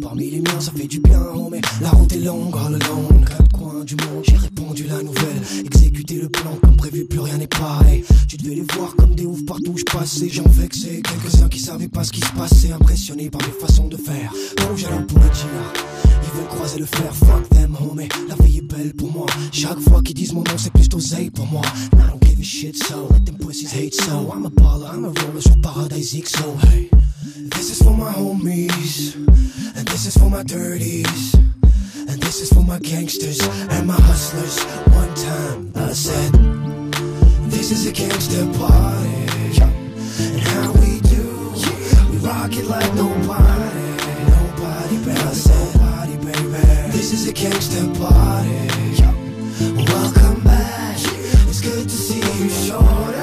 parmi les miens, ça fait du bien, oh, mais la route est longue, all alone. Quatre coins du monde, j'ai répondu la nouvelle. Exécuté le plan comme prévu, plus rien n'est pareil. Tu devais les voir comme des oufs partout où je passais. J'en vexais quelques-uns qui savaient pas ce qui se passait. Impressionnés par mes façons de faire. Rouge à l'homme pour le dire. Ils veulent croiser le fer, fuck them, homie. La vie est belle pour moi. Chaque fois qu'ils disent mon nom, c'est plus d'oseille pour moi. And I don't give a shit, so let them pussies hate, so I'm a baller, I'm a roller sur Paradise X, so hey. This is for my homies, and this is for my dirties, and this is for my gangsters and my hustlers. One time I said, this is a gangster party, and how we do, we rock it like nobody, nobody better. I said, party baby, this is a gangster party. Welcome back, it's good to see you, shorty.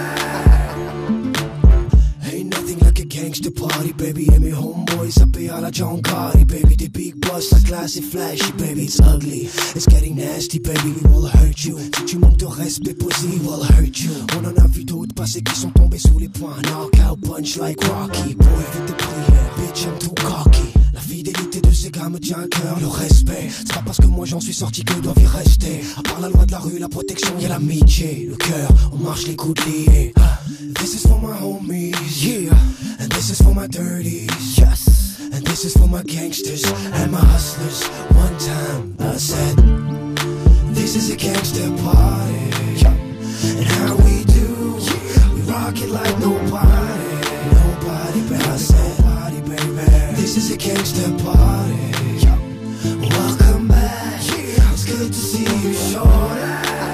Ain't nothing like a gangster party, baby. Et mes homeboys, ça paye à la John Gotti, baby. Des big boss, la classe est flashy, baby. It's ugly, it's getting nasty, baby. We will hurt you. Si tu manques de respect, pussy, we will hurt you. On en a vu d'autres passer qui sont tombés sous les poings. Knockout punch like Rocky. Boy, vite de prière, bitch, I'm too cocky. La fidélité de ces gars me tient à cœur, le respect. C'est pas parce que moi j'en suis sorti que doivent y rester. À part la loi de la rue, la protection, y'a l'amitié. Le cœur, on marche les coudes liés. This is for my homies, yeah. And this is for my dirties, yes. And this is for my gangsters and my hustlers. One time I said, this is a gangster party, and how we do, we rock it like nobody, nobody better. I said, party baby, this is a gangster party. Welcome back, it's good to see you, shorty.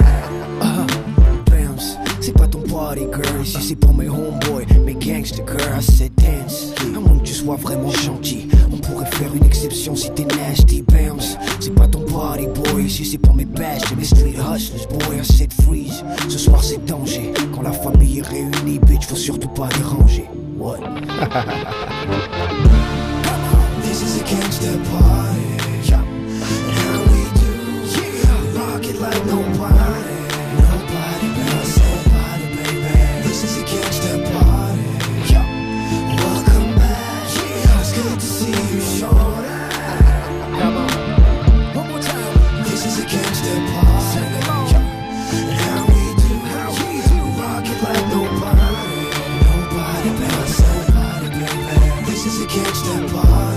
C'est pas ton party girl, ici c'est pour mes homeboys, mes gangster girl. I said dance, à moins que tu sois vraiment gentil, on pourrait faire une exception si t'es nasty. Bounce, c'est pas ton party boy, ici c'est pour mes bashes et mes street hustlers. Boy, I said freeze, ce soir c'est danger. Quand la famille est réunie, bitch, faut surtout pas déranger. What? This is a gangster party, and how we do, we rock it like nobody, nobody better. This is a gangster party. Welcome back. It's good to see you, shorty. Come on, one more time. This is a gangster party. And how we do, we rock it like nobody, nobody better. This is a gangster party.